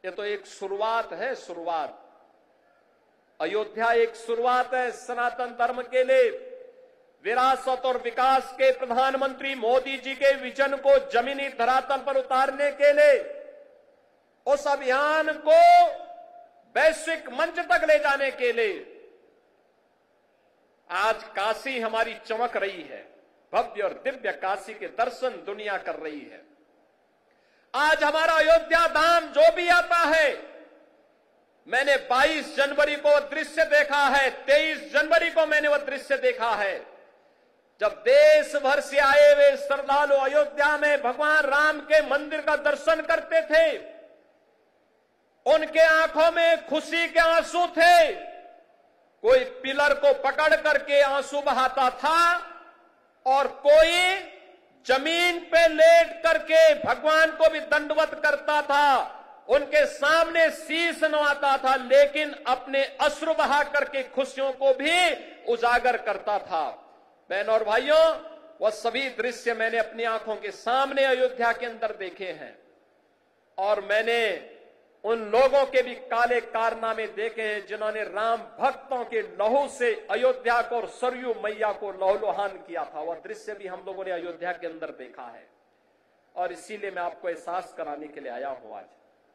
ये तो एक शुरुआत है, शुरुआत। अयोध्या एक शुरुआत है सनातन धर्म के लिए। विरासत और विकास के प्रधानमंत्री मोदी जी के विजन को जमीनी धरातल पर उतारने के लिए, उस अभियान को वैश्विक मंच तक ले जाने के लिए आज काशी हमारी चमक रही है। भव्य और दिव्य काशी के दर्शन दुनिया कर रही है। आज हमारा अयोध्या धाम जो भी आता है, मैंने 22 जनवरी को दृश्य देखा है, 23 जनवरी को मैंने वह दृश्य देखा है, जब देश भर से आए हुए श्रद्धालु अयोध्या में भगवान राम के मंदिर का दर्शन करते थे। उनके आंखों में खुशी के आंसू थे। कोई पिलर को पकड़ करके आंसू बहाता था और कोई जमीन पे लेट करके भगवान को भी दंडवत करता था, उनके सामने शीश नवाता था, लेकिन अपने अश्रु बहा करके खुशियों को भी उजागर करता था। बहनों और भाइयों, वह सभी दृश्य मैंने अपनी आंखों के सामने अयोध्या के अंदर देखे हैं और मैंने उन लोगों के भी काले कारनामे देखे हैं जिन्होंने राम भक्तों के लहू से अयोध्या को और सरयू मैया को लहूलुहान किया था। वह दृश्य भी हम लोगों ने अयोध्या के अंदर देखा है और इसीलिए मैं आपको एहसास कराने के लिए आया हूं। आज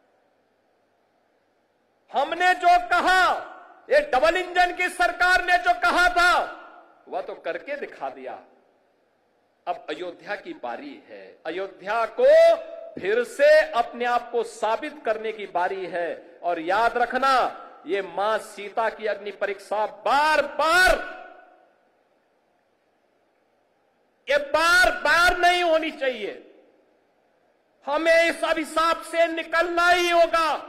हमने जो कहा, ये डबल इंजन की सरकार ने जो कहा था, वह तो करके दिखा दिया। अब अयोध्या की बारी है। अयोध्या को फिर से अपने आप को साबित करने की बारी है। और याद रखना, ये मां सीता की अग्नि परीक्षा बार बार नहीं होनी चाहिए। हमें इस अभिशाप से निकलना ही होगा।